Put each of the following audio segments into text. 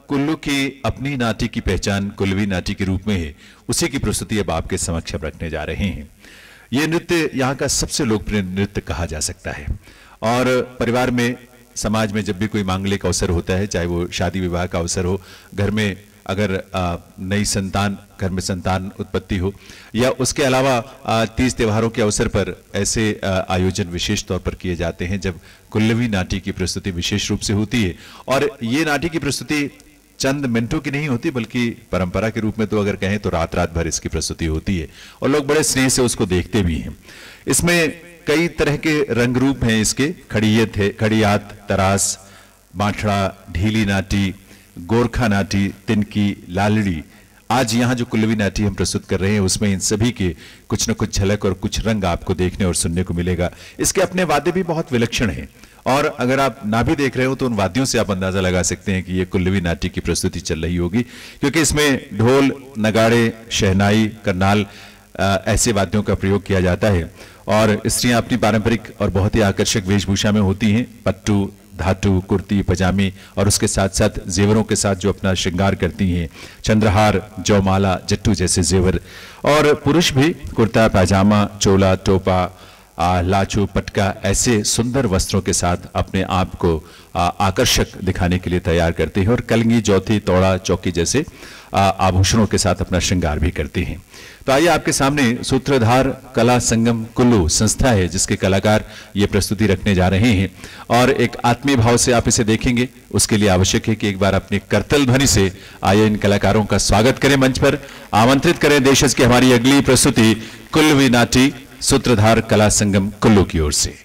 कुल्लू की अपनी नाटी की पहचान कुल्लवी नाटी के रूप में है, उसी की प्रस्तुति अब आपके समक्ष रखने जा रहे हैं। ये नृत्य यहाँ का सबसे लोकप्रिय नृत्य कहा जा सकता है और परिवार में, समाज में जब भी कोई मांगलिक अवसर होता है, चाहे वो शादी विवाह का अवसर हो, घर में अगर नई संतान, घर में संतान उत्पत्ति हो, या उसके अलावा तीज त्योहारों के अवसर पर ऐसे आयोजन विशेष तौर पर किए जाते हैं जब कुल्लवी नाटी की प्रस्तुति विशेष रूप से होती है। और ये नाटी की प्रस्तुति चंद मिनटों की नहीं होती, बल्कि परंपरा के रूप में तो अगर कहें तो रात रात भर इसकी प्रस्तुति होती है और लोग बड़े स्नेह से उसको देखते भी हैं। इसमें कई तरह के रंग रूप हैं इसके, खड़ियत है, खड़ियात, तरास, बांठड़ा, ढीली नाटी, गोरखा नाटी, तिनकी, लालड़ी। आज यहाँ जो कुल्लवी नाटी हम प्रस्तुत कर रहे हैं उसमें इन सभी के कुछ न कुछ झलक और कुछ रंग आपको देखने और सुनने को मिलेगा। इसके अपने वाद्य भी बहुत विलक्षण हैं और अगर आप ना भी देख रहे हो तो उन वाद्यों से आप अंदाजा लगा सकते हैं कि ये कुल्लवी नाटी की प्रस्तुति चल रही होगी, क्योंकि इसमें ढोल, नगाड़े, शहनाई, करनाल ऐसे वाद्यों का प्रयोग किया जाता है और स्त्रियां अपनी पारंपरिक और बहुत ही आकर्षक वेशभूषा में होती हैं, पट्टू, धातु, कुर्ती, पजामी और उसके साथ साथ जेवरों के साथ जो अपना श्रृंगार करती हैं, चंद्रहार, जौमाला, जट्टू जैसे जेवर। और पुरुष भी कुर्ता, पैजामा, चोला, टोपा, लाचू, पटका ऐसे सुंदर वस्त्रों के साथ अपने आप को आकर्षक दिखाने के लिए तैयार करते हैं और कलंगी, जौथी, तोड़ा, चौकी जैसे आभूषणों के साथ अपना श्रृंगार भी करते हैं। तो आइए आपके सामने सूत्रधार कला संगम कुल्लू संस्था है जिसके कलाकार ये प्रस्तुति रखने जा रहे हैं और एक आत्मीय भाव से आप इसे देखेंगे। उसके लिए आवश्यक है कि एक बार अपनी करतल ध्वनि से आइए इन कलाकारों का स्वागत करें, मंच पर आमंत्रित करें देशज की हमारी अगली प्रस्तुति कुल्लवी नाटी सूत्रधार कला संगम कुल्लू की ओर से।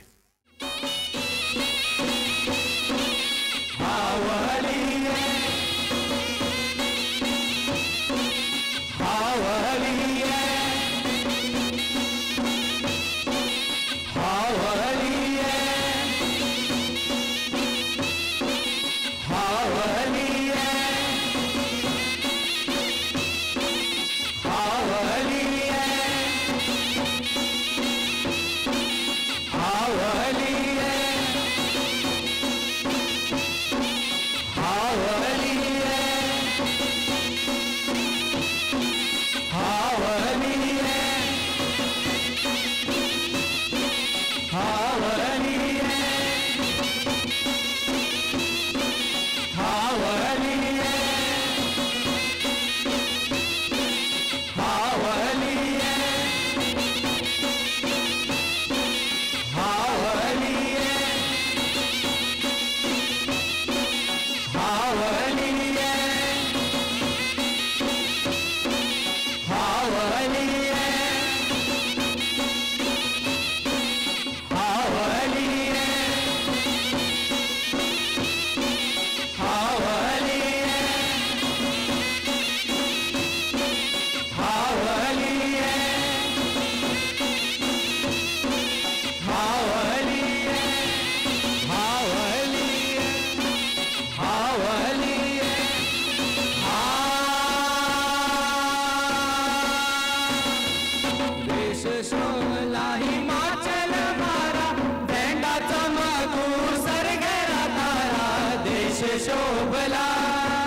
शोभला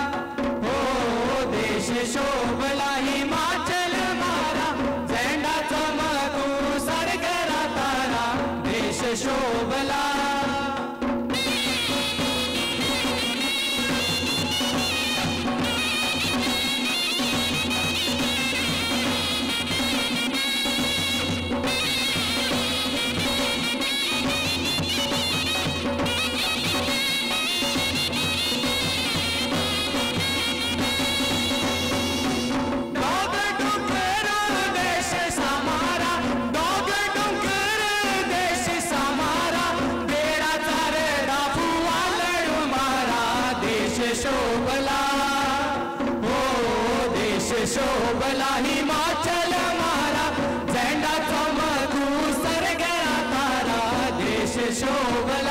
हो देश शोभला हिमाचल मारा झेंडा चमकू सरगरा तारा देश शोभला शोभला हो देश शोभला हिमाचल मारा झेंडा चमकू सरगरा तारा देश शोभला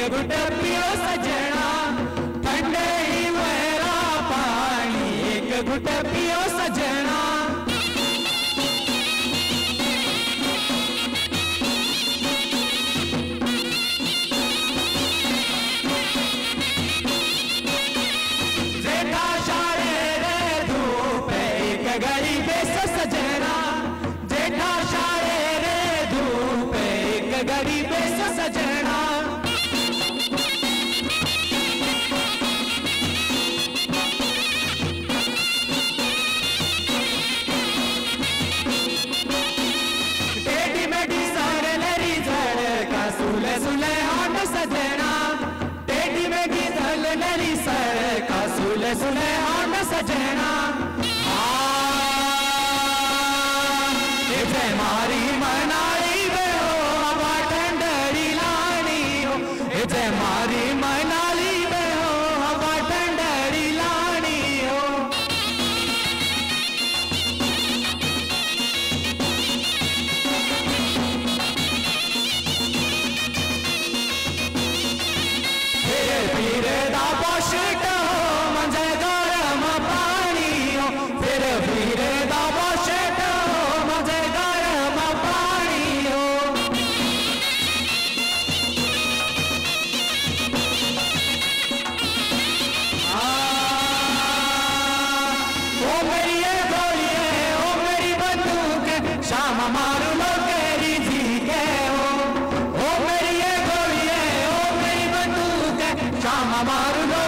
घुट पियो सजना, ठंडे ही मेरा पानी एक घुट पियो सजना। जेठा शाळे रे धूप एक घड़ी बेस सजना, जेठा शाळे रे धूप एक घड़ी बेस सजना। टेढ़ी मेढ़ी सरलरी झड़का सुले सुले हाथ सजना, टेढ़ी मेढ़ी सरलरी सरका सुले सुले हाथ सजना। जय मारी मनाली में हो हवा ठंडरी लानी हो, जय मारी मनाली में हो हवा ठंडरी लानी हो। फिर दा पोशिट हो मंजे गरम पानी हो, फिर दा पोशिट हो मंजे गरम पानी हो। ओ मेरी ये गोलिए ओ मेरी बंदूक शाम मारू लो तेरी जी के हो, ओ मेरी ये गोलिए ओ मेरी बंदूक शाम मारू लो